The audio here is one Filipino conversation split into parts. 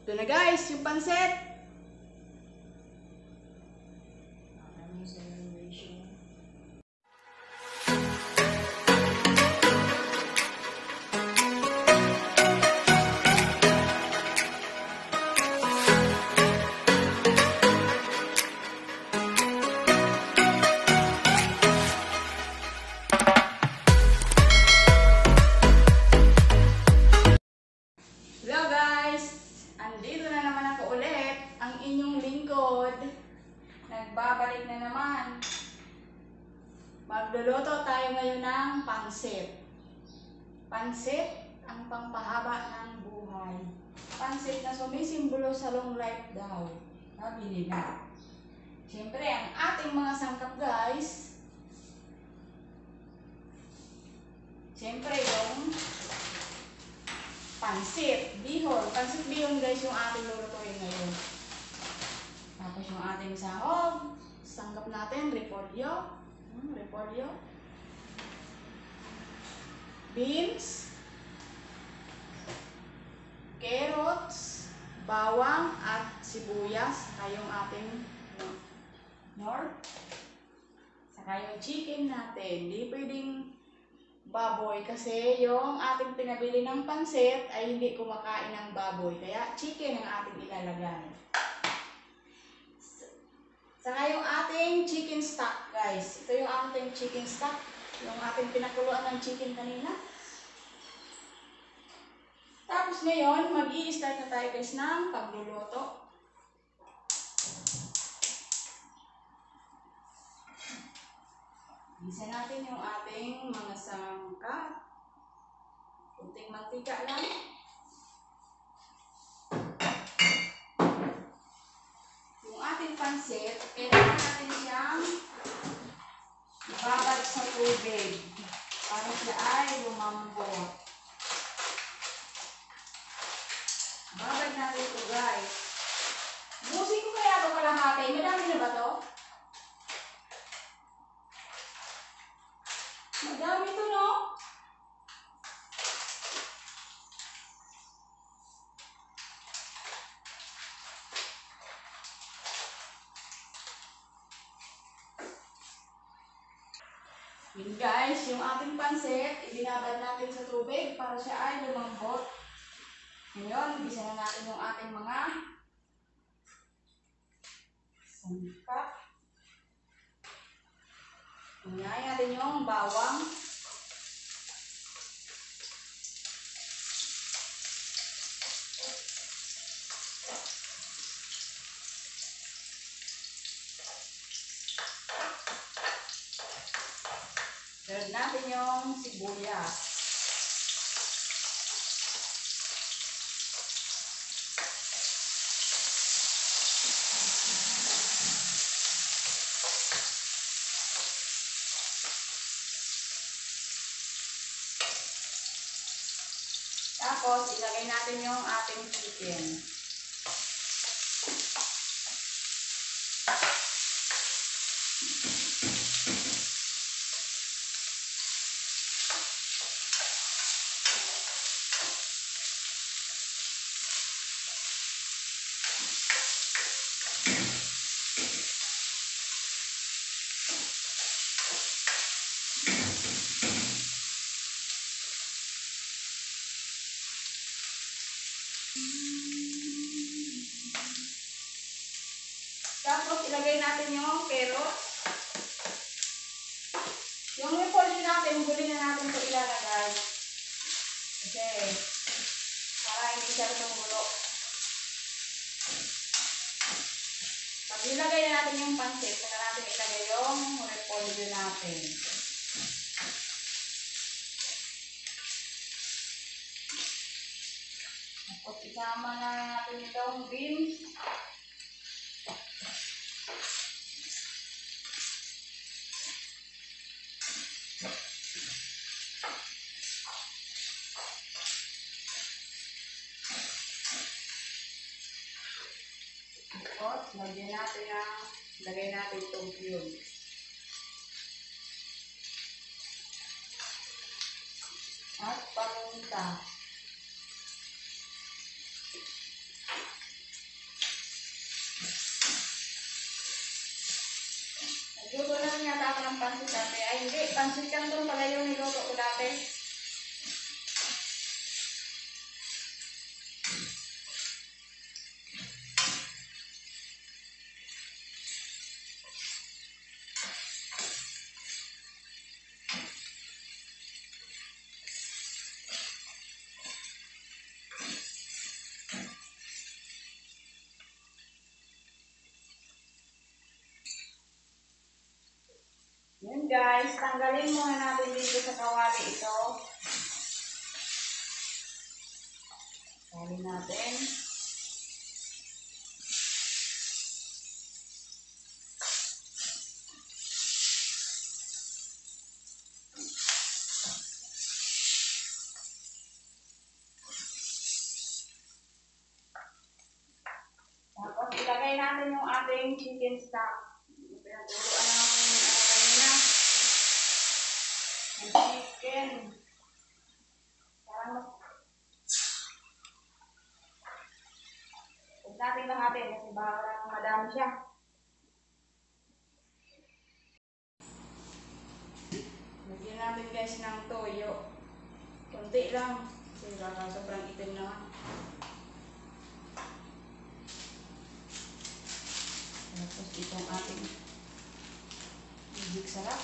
Ito na guys, yung pansit. Hello guys! Andito na naman ako ulit, ang inyong lingkod. Nagbabalik na naman. Magluluto tayo ngayon ng pansit. Pansit ang pangpahaba ng buhay. Pansit na sumisimbolo sa long life daw. Sabi nila. Siyempre, ang ating mga sangkap guys. Siyempre, yung pansit bihon. Pansit bihon guys yung ating lulutuin ngayon. Tapos yung ating sahog. Sangkap natin, repolyo. Repolyo. Beans. Carrots. Bawang at sibuyas. Saka yung ating nor. Saka yung chicken natin. Hindi pwedeng baboy kasi yung ating pinabili ng pansit ay hindi kumakain ng baboy. Kaya chicken ang ating ilalagay. Saka yung ating chicken stock guys. Ito yung ating chicken stock. Yung ating pinakuluan ng chicken kanina. Tapos ngayon, mag-i-start na tayo guys ng pagluluto. Gisa natin yung ating mga sangkap. Kunting mantika lang. Yung ating pansit, kailangan natin siyang ibabad sa tubig para siya ay lumambot. Babad natin ito guys. Busin ko kaya ito kalahati. Madami na ba ito? Madami ito, no? Yun guys, yung ating pansit, ibinabad natin sa tubig para siya ay lumambot. Ngayon, gisa na natin yung ating mga sangkap. Unahin natin yung bawang. Sunod natin yung sibuyas. Tapos, ilagay natin yung ating chicken. Tapos, ilagay natin yung carrots. Yung repolyo natin, huli na natin ito ilalagay. Kasi, para hindi siya tumulo. Pag ilagay na natin yung pansit, saka natin ilagay yung repolyo natin. Tapos, isama na natin itong beans. Tapos, lagay natin itong cube. At paminta. Nagluto na rin yata ako ng pansit dati. Ay hindi, pansit canton pala yung niluto ko dati. Yan guys, tanggalin muna natin dito sa kawali ito. Tanggalin natin. Tapos ilagay natin yung ating chicken stock. Pinaturuan namin kanina. Yung chicken. Parang mas... Huwag natin lahatin kasi baka madami siya. Lagyan natin guys ng toyo. Kunti lang. Kasi baka sobrang itim naman. Tapos itong ating magic sarap.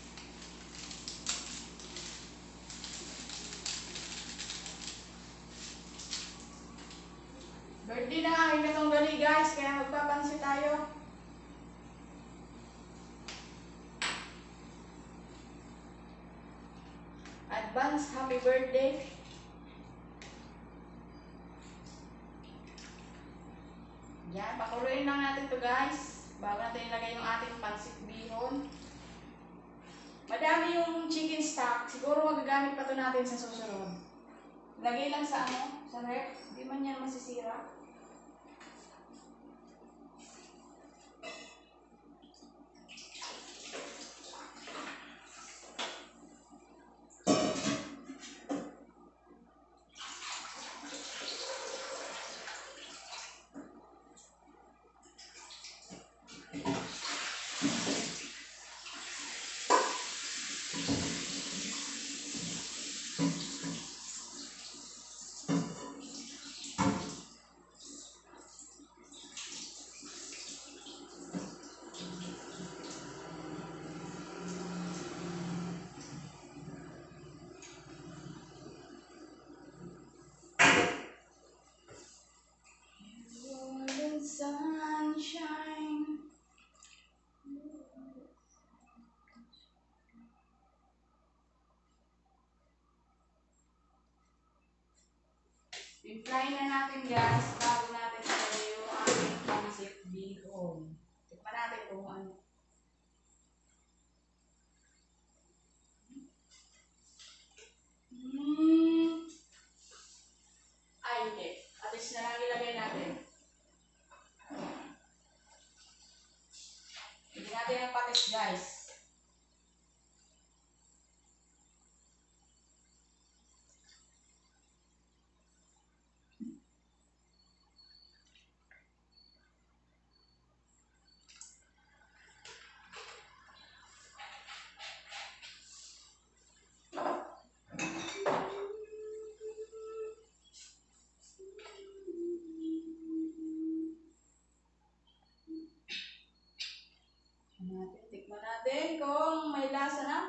Birthday na aking katunggali guys, kaya magpapansit tayo. Advance happy birthday. Yan, pakuluin lang natin to guys. Bago natin ilagay yung ating pansit bihon. Madami yung chicken stock. Siguro magagamit pa to natin sa susunod. Lagay lang sa sa ref. Hindi man yan masisira. Sunshine. I-fry na natin guys bago natin ilagay yung ating pansit bihon. Tikman natin kung ano. Ay hindi. Atis na lang ilagay natin. Hindi natin ang patis guys. Tikman natin kung may lasa na.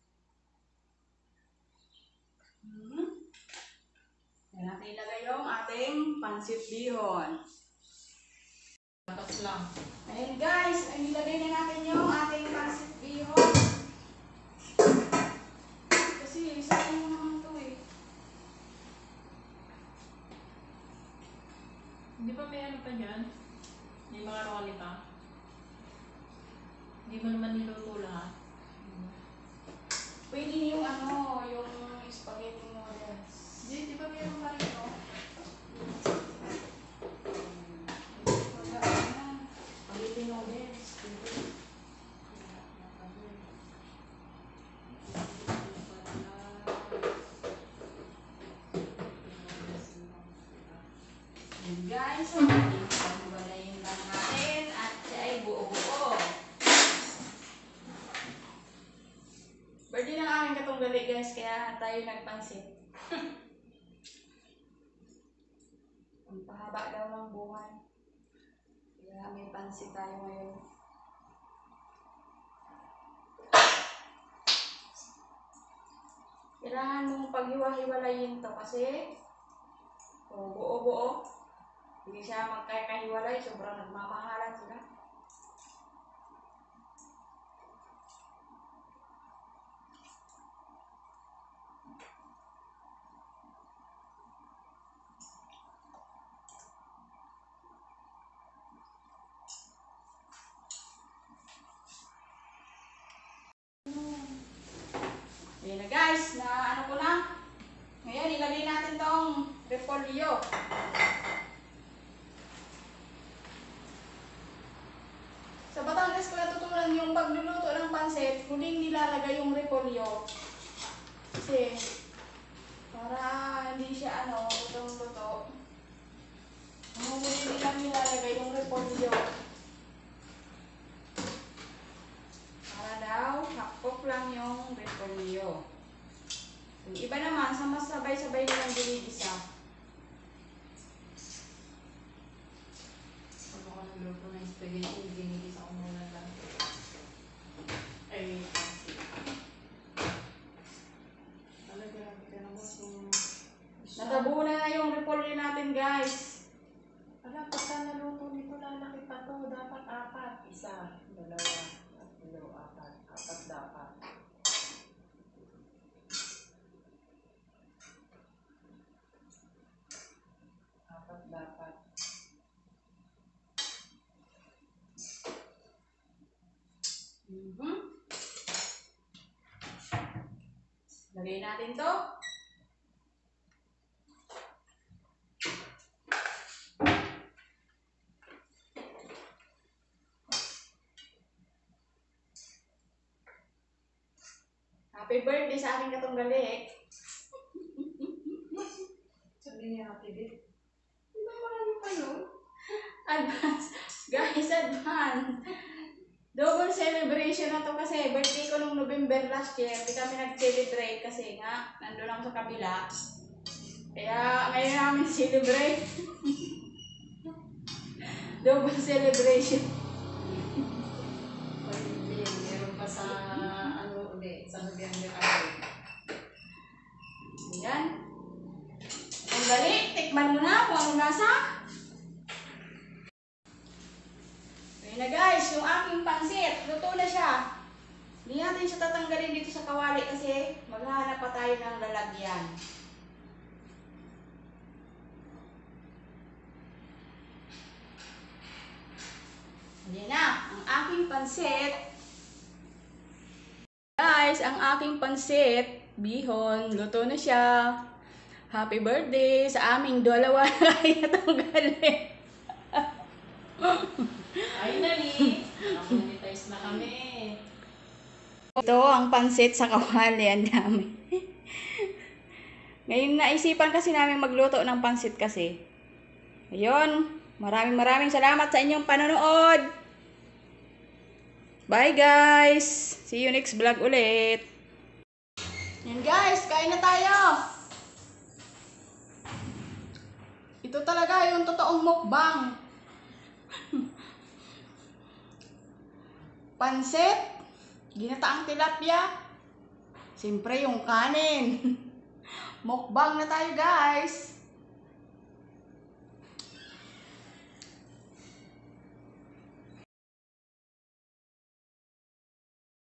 Yan natin ilagay yung ating pansit bihon. Tapos lang. Ayan guys, ay nilagay na natin yung ating pansit bihon. Kasi isa yung naman ito eh. Hindi ba may ano pa dyan? May mga rolly pa? Hindi mo naman niluto lahat. Pwede yung yung spaghetti noodles. Di ba mayroon pa rin ito? Spaghetti noodles. Guys, pagwalayin lang natin at siya ay buo-buo. Birthday ng aking katunggali guys, kaya tayo nagpansit. Ang pahaba daw ng buhay. Kaya may pansit tayo ngayon. Kailangan mong paghiwa-hiwalayin to kasi buo-buo. Hindi siya magkakahiwalay, sobrang nagmamahalan sila. Ayan na guys, na ano ko na. Ngayon, ilagay natin tong repolyo. Sa Batangas ko natutunan yung pagluluto ng pansit, huling nilalagay yung repolyo. Kasi, para hindi siya lutong-luto. Ang huli nilang nilalagay yung repolyo. Para daw, hakpok lang yung repolyo. Yung iba naman, sa mas sabay-sabay nilang ginigisa. Pag ako nagluto ng spaghetti, ginigisa ko muna lang. Ay, kasi. Grabe ka naman yung... Natabunan na yung repolyo natin guys. Pagka naluto nito, lalaki pa to. Dapat 4. 1, 2, 3, 4. 4 dapat. Dapat. Lagay natin to. Happy birthday sa aking katunggali. Sabi niya Ate Beth. Diba marami pa yun? Advance. Guys, advance. Double celebration na to kasi birthday ko nung November last year. Di kami nag-celebrate kasi nga nandun ako sa kabila. Kaya ngayon namin celebrate. Double celebration. Meron pa sa sa November ako. Ayan. Ang dali, tikman mo na kung anong lasa. Ayan na guys, yung aking pansit. Luto na siya. Hindi natin siya tatanggalin dito sa kawali kasi maghahanap pa tayo ng lalagyan. Ayan na, ang aking pansit. Guys, ang aking pansit, bihon, luto na siya. Happy birthday sa aming dalawa na kaya tanggalin. Finally, monetize na kami. Ito ang pansit sa kawali, ang dami. Ngayon naisipan kasi namin magluto ng pansit kasi. Ayun, maraming salamat sa inyong panonood. Bye guys! See you next vlog ulit. Yan guys, kain na tayo. Ito talaga yung totoong mukbang. Pansit, ginataang tilapia, siyempre yung kanin. Mukbang na tayo guys.